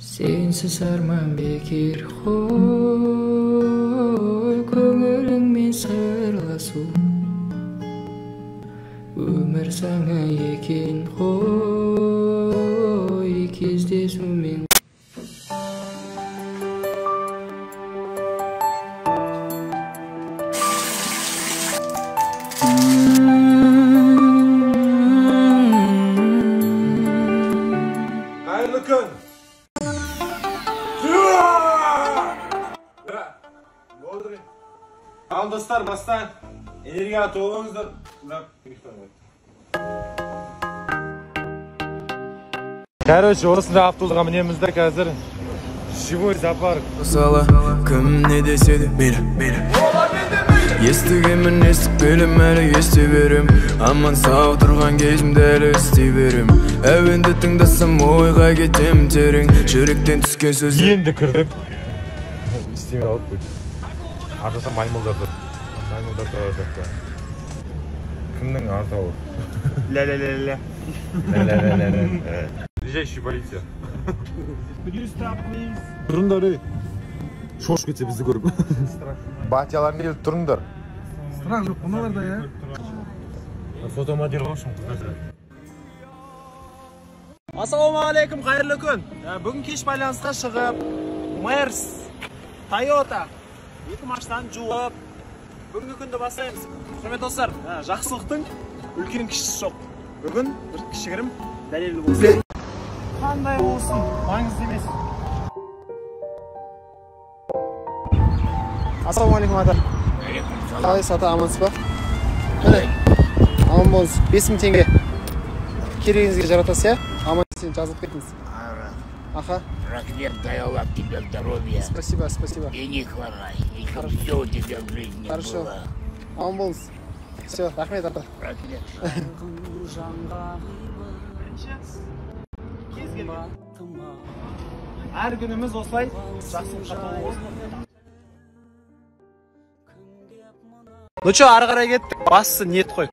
Sensiz arman bekir koy, көңіліңмен сырласу. Өмір саңа екен қой, кездесумен. Hayırlı gün. Al dostlar, bastan энергия толыңыздар. Короче, осында автобусқа мінеміз да қазір. Живой зоопарк. Мысалы, кім не десе де мейлі. Естігенмін, естікпелім, әлі ести берем. Аман сау тұрған кезімді әлі істей берем. Әуенді тыңдасам ойға кетем терең. Жүректен түскен сөз. Енді кірдік. Істеме алып қойды. Артаса маймылдар тұр. Маймылдар тұрар жақта. Кімнің артауы? Ля-ля-ля-ля. Ля-ля-ля-ля. Ближайший полиция. Тұрыңдар, ей. Шош кетсе бізді көріп. Батяларын келіп тұрыңдар. Сұрақ жоқ, бұналарда, я? Фотомодер қошын. Ассалаумағалейкум, қайырлы күн. Бүгін кеш байланысқа шығып, Мерс, Тойота, екі машинаны жуып, бүгінгі күнді бастаймыз. Құрмет достар, жақсылықтың үлкен кішісі жоқ. Бүгін бір кішігірім дәлелі болсын. Қандай болсын, маңызды емес. Ассалаумағалейкум ата. Қалайсыз ата, амансыз ба? Міне, аман болыңыз. 5000 теңге. Керегіңізге жаратасыз, я? Аман сен жазылып кеттіңіз. Аха. Рахмет, дай Аллах тебе здоровья. Спасибо, спасибо. И не хворай, и чтоб все у тебя в жизни Хорошо. было. Аман болыңыз. Все, рахмет ата. Рахмет. Әр күніміз осылай жақсылыққа толы болсын. Ну чо, ары қарай кеттік. Бастысы ниет қой.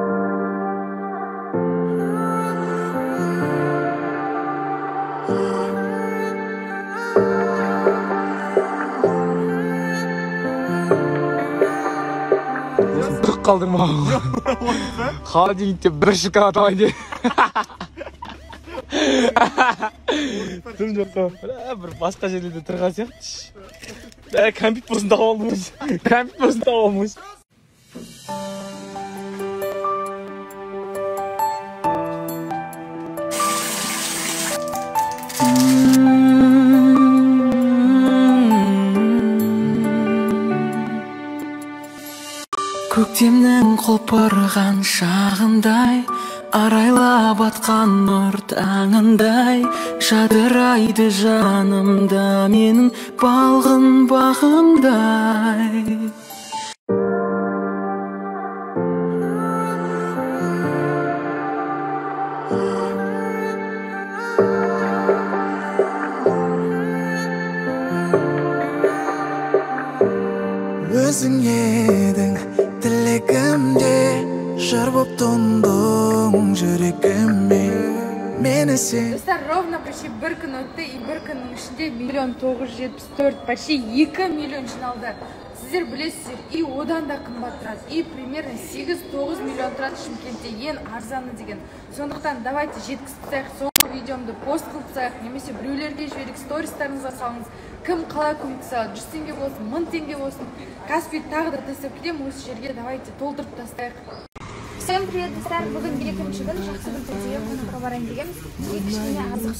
Тұқ қалдың ма? Холодильникте бір шоколад алайын де. Тым жоққа. Бір басқа жерлерде тұрған сияқты. Кәмпит болсын тауып алмыз. Кәмпит болсын тауып алмыз. Көктемнің құлпырған шағындай, арайлап атқан нұр таңындай, жадырайды жанымда менің балғын бағымдай. Өзің едің тілегімде, жыр боп тұндың жүрегіме. Мені сен. Достар, ровно почти бір күн өтті, и бір күннің ішінде 1 почти 2 миллион жиналды. Сіздер білесіздер, и одан да қымбат тұрады. И примерно 8-9 миллион тұрады Шымкентте ең арзаны деген. Сондықтан давайте жеткізіп тастайық, соңғы видеомды пост қылып тастайық, немесе біреулерге жіберейік, стористарыңызға салыңыз. Кім қалай көмек салады, 100 теңге болсын, 1000 теңге болсын. Каспи тағы да тастап кетемін, осы жерге давайте толтырып тастайық. Всем привет, достар! Бүгін екінші күн жақсы бір тәтеге қонаққа барайын дегенбіз. Кішкене азық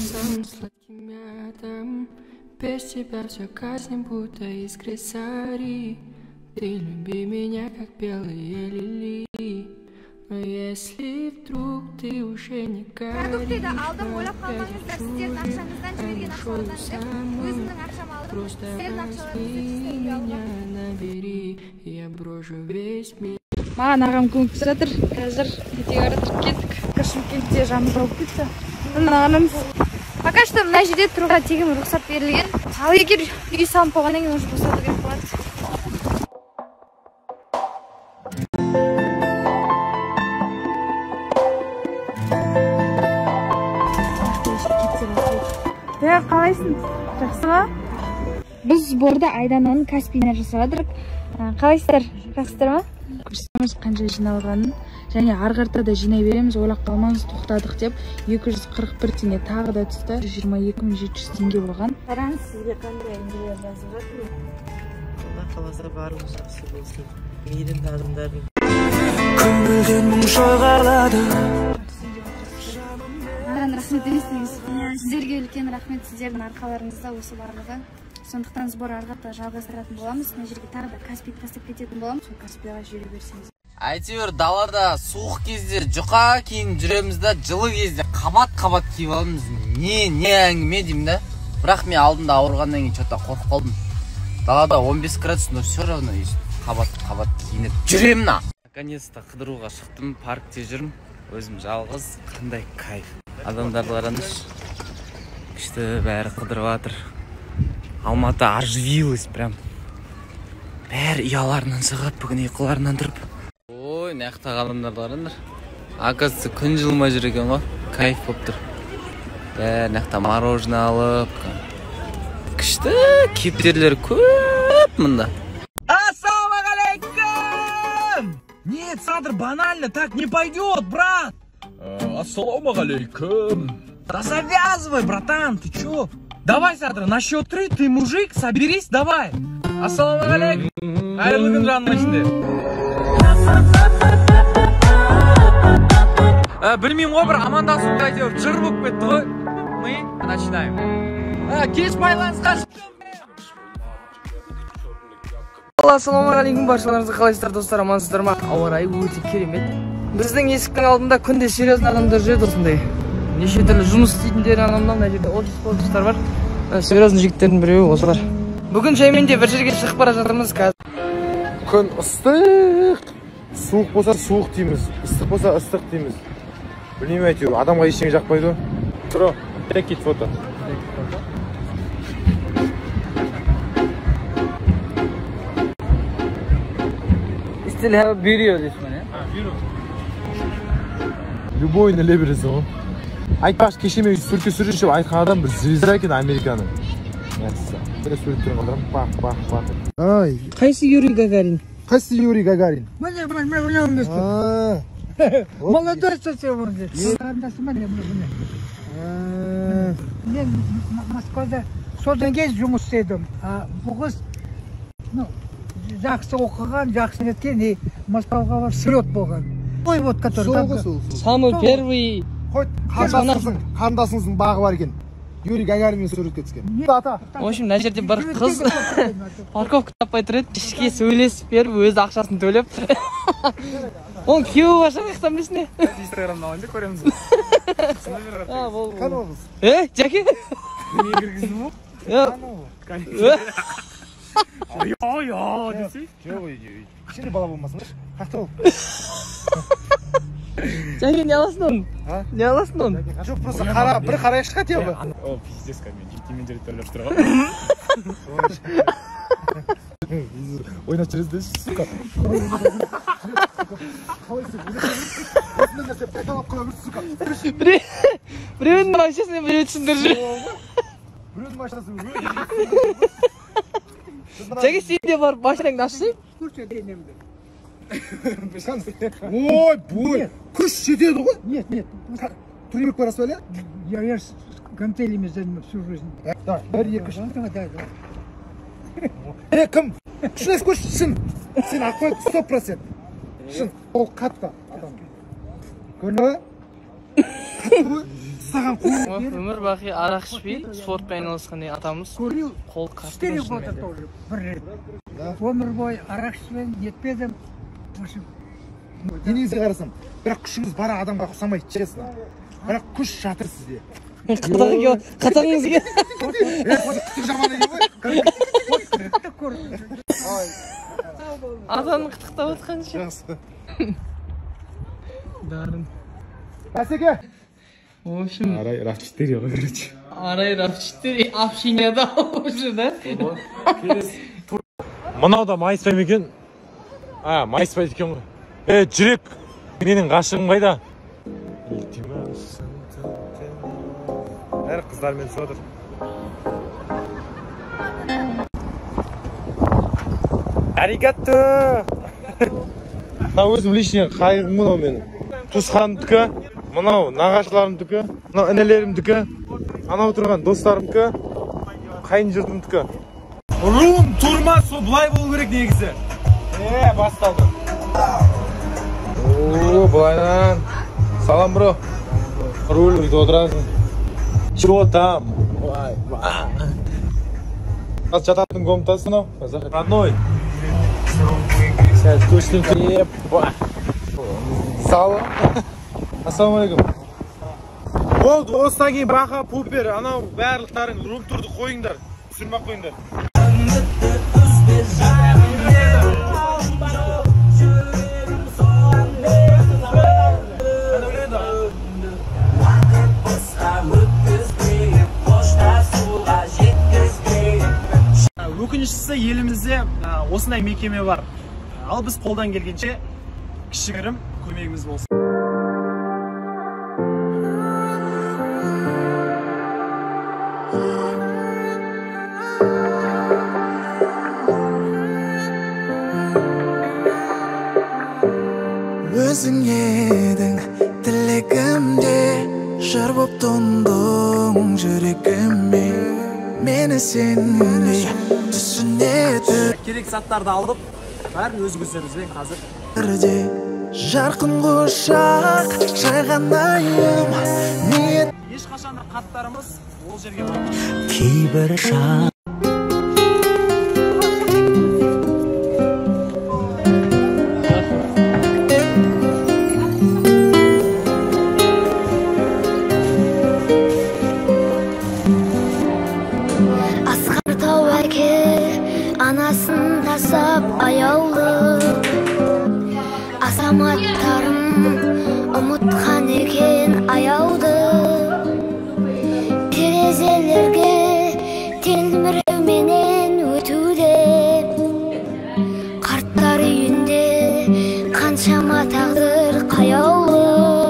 Без тебя все казнь, будто искры сари. Ты люби меня, как белые лилии. Но если вдруг ты уже не горишь, продуктыды алдым, ойлап қалмаңыздар, сіздердің ақшаңыздан жіберген ақшалардан өзімнің ақшам алдым. Сіздердің ақшаларыңызды набери, я брошу весь мир. Маған ағам көмектесіп жатыр. Қазір ертең аратып кеттік. Шымкентте жанымыз алып кетті. Мына ағамыз. Пока что мына жерде тұруға тегін рұқсат берілген. Ал егер үй салынып болғаннан кейін уже босату керек болады. қалайсың? Жақсы ма? Біз сборда Айдананың Каспийна жасап жатырық. Қалайсыздар? Жақсыздар ма? Көрсетеміз қанша жиналғанын. Және арғартада жинай береміз, ойлап қалмаңыз, тоқтадық деп 241 теңге тағы да түсті. 22.700 теңге болған. Қараңыз, сізге қандай әңгімелер жазып жатыр? Алла қаласа барлығы жақсы болсын. Мейірімді адамдардың көңілден мұң шағалады. Рахмет еместіңіз. Сіздерге үлкен рахмет, сіздердің арқаларыңызда осы барлығы. Сондықтан сбор арғатта жалғастыратын боламыз. Мына жерге тағы да Каспий тастап кететін боламыз. Сол Каспийға жүре берсеңіз. Әйтеуір далада суық кезде жұқа киініп жүреміз да, жылы кезде қабат-қабат киіп аламыз. Не әңгіме деймін да. Бірақ мен алдында ауырғаннан кейін что-то қорқып қалдым. Далада 15 градус, но все равно қабат-қабат киініп жүремін. Наконец-то қыдыруға шықтым, паркте жүрмін. Өзім жалғыз, қандай кайф. Адамдарды қараңызшы. Күшті бәрі қыдырып жатыр. Алматы оживилась прям. Бәрі ұяларынан шығып, бүгін ұйқыларынан тұрып. Ой, наяқтағы адамдарды қараңдар. Оказывается, күн жылмай жүр екен ғой. Кайф болып тұр. Бәрі наяқта мороженое алып. Күшті кептерлер көп мұнда. Ассалаумағалейкум! Нет, Садыр, банально, так не пойдет, брат! Ассалаумағалейкум! Да завязывай, братан, ты чё? Давай, Садыр, на счет 3, ты мужик, соберись, давай! Ассалаумағалейкум! Қайырлы күн жанның ішінде. Білмеймін ғой, бір амандасып әйтеуір жыр болып кетті ғой. Мы начинаем. Кеш байланысқа шықтым. Ассалаумағалейкум, баршаларыңызға қалайсыздар достар, амансыздар ма? Ауа райы өте керемет. Біздің есіктің алдында күнде серьезный адамдар жүреді осындай. Неше түрлі жұмыс істейтіндер адамдар, мына жерде офистар бар. Серьезный жігіттердің біреуі осылар. Бүгін жаймен де бір жерге шығып бара жатырмыз қазір. Күн ыстық. Суық болса суық дейміз, ыстық болса ыстық дейміз. Білмеймін әйтеуір, адамға ештеңе жақпайды ғой. Тұро, take it фото. Still have a video this one, yeah? Любойын іле бересің ғой. Айтпақшы кешеме сурке сүрінші айтқан адам бір звезда екен Американың. Бір суреттерін қалдырам. Бақ. Ай, қайсы Юрий Гагарин? Қайсы Юрий Гагарин? Міне. Молодой совсем вроде. Мен Москвада содан кейін жұмыс істедім. Бұл қыз жақсы оқыған, жақсы неткен, Москваға бар слет болған. Ой, вот который. Самый первый. Қандасыңыздың бағы бар екен. Юрий Гагаринмен суретке түскен. В общем, мына жерде бір қыз парковка таппай тұр еді, ішке сөйлесіп беріп, өзі ақшасын төлеп. Оның күйеуі бар шақықтан білсіне. Инстаграмда алайын деп көреміз. Қаны қыз? Жәке? Не кіргізді мұ? Десей? Жоқ, кішкене бала болмасын. Қақты ол? Жәке, не аласың оның? Не аласың оның? Жоқ, просто бір қарай шығат ебі. О, пиздец, кәмен, жекемен директорлар тұр ғой. Ойнап жүресіз дейсіз, сука. Біреудің машинасымен біреу түсіндірші. Біреудің машинасымен Жәке, сен де барып машинаңды ашсың? Ой, бой, күш жетеді ғой? Нет. Турнирк барасыз әлі? Я с гантелями занимаюсь всю жизнь. Да, 1-2-3. Да. Кім? Шын ес көш, шын. Сен ақпай 100%. Шын, ол қатты адам. Көрді ғой? Қатты ғой? Саған қол. Өмір бақи арақ ішпей, спортпен айналысқан атамыз қол қатты. 4 года тоже, бір рет. Өмір бойы арақ ішпен, етпедім. Денеңізге қарасам, бірақ күшіңіз бара адамға ұқсамайды, честно. Бірақ күш жатыр сізде. Қатаңыз ке? Күтік жаманы ке ғой? Адамның қытықтап отқан ше. Жақсы. Дарын. Бәсеке! В общем... Арай RAV4 ғой, короче. Арай RAV4 общенияда уже, да? Мынау да майыспай екен. Майыспай екен ғой. Жүрек, менің ғашығым қайда? Бәрі қыздармен түсіп отыр. Аригатто. Мына өзім лишний қайғым мынау менің. Туысқанымдікі, мынау нағашыларымдікі, мынау інілерімдікі, анау тұрған достарымдікі, қайын жұртымдікі. Рум турмас, сол бұлай болу керек негізі. Басталды. Былайнан. Салам, бро. Руль үйде отырасың. Чего там? Жататын комнатасы мынау. Родной. Сәл точненько. Салам. Ассалаумалейкум. Болды, осыдан кейін бақа пупер, анау барлықтарың рум турды қойыңдар. Түсірмақ қойыңдар. Өкініштісі елімізде осындай мекеме бар. Ал біз қолдан келгенше кішігірім көмегіміз болсын. Өзің едің тілегімде, жыр боп тұндың жүрегіме. Мені сендей түсінеді. Керек заттарды алдып, бәрін өз көздеріңізбен қазір. Жарқын құшақ жайғанайым. Ешқашанда қаттарымыз ол жерге бармайды. Кейбір шақ анасын тасап аяулы азаматтарым ұмытқан екен аяуды терезелерге телміреуменен өтуде қарттар үйінде қаншама тағдыр қаяулы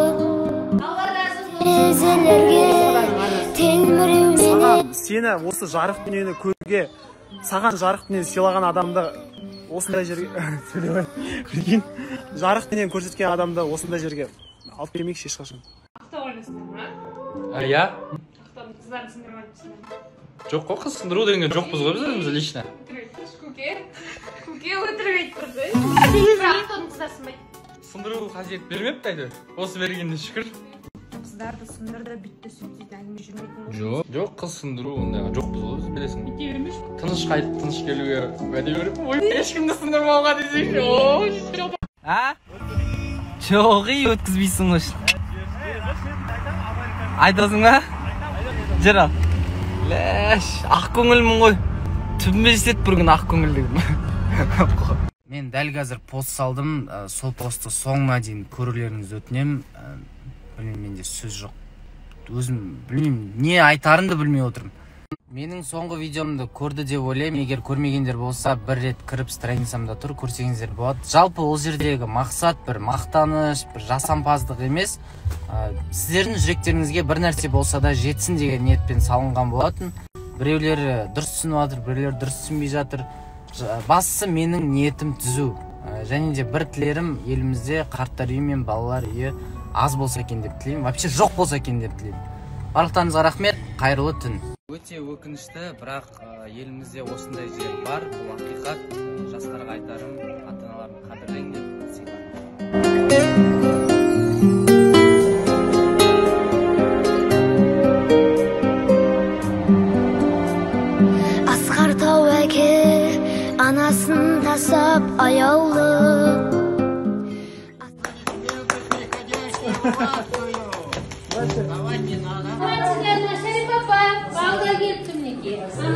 терезелерге телміреуменен сені осы жарық дүниені көруге саған жарық дүниені сыйлаған адамды осындай жерге сөйлемей жарық дүниені көрсеткен адамды осындай жерге алып келмейікші ешқашан. Ақтау ойлайсыңдар ма? Иә. Ақтаудың қыздарын сындырмайтынсыңдар. Жоқ қой, қыз сындыру деген жоқпыз ғой біз лично. Көке өтірік айтып тұрды. Бірақ Ақтаудың қыздары сынбайды. Сындыру қажет бермепті әйтеуір. Осы бергеніне шүкір. Қыздарды сындырды, бүйтті сөйтті, әңгіме жүрмейтін болды. Жоқ, қыз сындыру ондайға жоқпыз ғой біз, білесің. Бүйте бермеш. Тыныш қайтып, тыныш келуге уәде беріп, ой, ешкімді сындырмауға десеңші. Жоғи өткізбейсің ғой. Айтасың ба? Жүр ал. Ләш, ақ көңілмін ғой. Түбіме жетеді бір күн ақ көңілдігім. Мен дәл қазір пост салдым. Сол постты соңына дейін көрулеріңізді өтінем. Білмеймін, менде сөз жоқ. Өзім білмеймін, не айтарымды білмей отырмын. Менің соңғы видеомды көрді деп ойлаймын. Егер көрмегендер болса, бір рет кіріп страницамда тұр, көрсеңіздер болады. Жалпы ол жердегі мақсат бір мақтаныш, бір жасампаздық емес. Сіздердің жүректеріңізге бір нәрсе болса да жетсін деген ниетпен салынған болатын. Біреулері дұрыс түсініп жатыр, біреулері дұрыс түсінбей жатыр. Бастысы менің ниетім түзу. Және де бір тілерім елімізде қарттар үйі мен балалар үйі аз болса екен деп тілеймін. Вообще жоқ болса екен деп тілеймін. Барлықтарыңызға рахмет, қайырлы түн. Өте өкінішті, бірақ елімізде осындай жер бар. Бұл ақиқат. Жастарға айтарым, ата-аналарын қадірлеңдер, Асқар тау әке анасын тасап аяулы Шәріп апа, балға келіпті мінеке.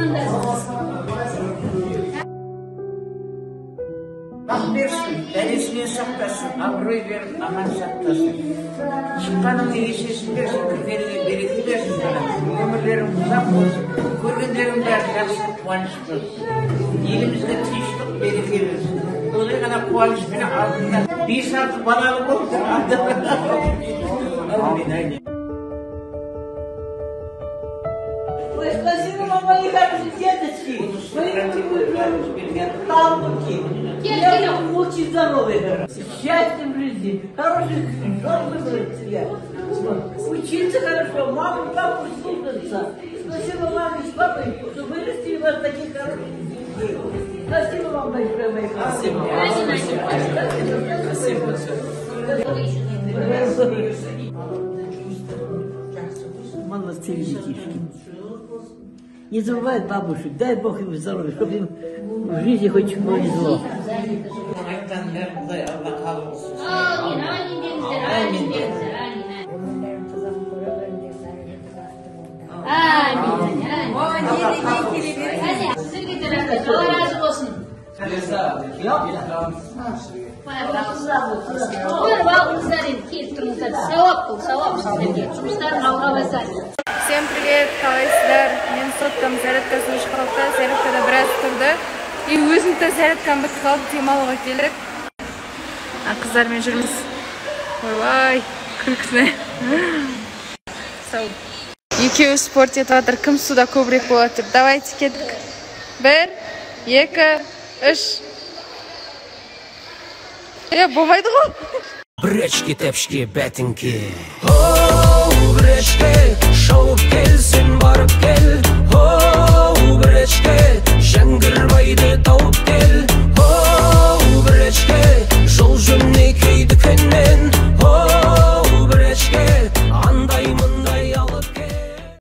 Бақ берсін, дәресіне сақтасын, абырой беріп, аман сақтасын. Шыққаныңы есесін берсін, кіргеніңе береке берсін. Өмірлерің ұзақ болсын, көргендерің бәрі жақсы қуаныш болсын. Елімізге тыныштық береке берсін. Олай ғана қуанышпен алдында 5-6 балалы болып тұрады. мои хорошие деточки, талмуки. Я очень здоровый. Счастьем жизни, хороших жен выбрать себя. Учиться хорошо, маму, папу слушаться. Спасибо маме с папой, что вырастили вас таких хороших детей. Спасибо вам большое, мои хорошие. Молодцы, детишки. Не забывают бабушек, дай Бог им здоровья, чтобы им в жизни хоть повезло. Всем привет, қалайсыздар? Мен соттам зарядкасын шығарылды, зарядкада біраз тұрды. И өзімді зарядкам бітіп қалып, демалуға келдік. Қыздармен жүрміз. Ойбай, күлкісіне. Сау. Екеуі спорт етіп жатыр, кім суда көбірек болады деп. Давайте кеттік. 1, 2, 3. Болмайды ғой. Бречки, тепшки, бәтінки. Оу, бречки, шауып келсін барып кел. Оу, бречки, жаңғырбайды тау.